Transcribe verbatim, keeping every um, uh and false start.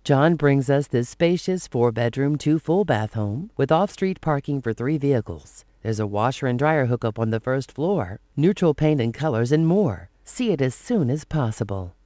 John brings us this spacious four-bedroom, two-full-bath home with off-street parking for three vehicles. There's a washer and dryer hookup on the first floor, neutral paint and colors, and more. See it as soon as possible.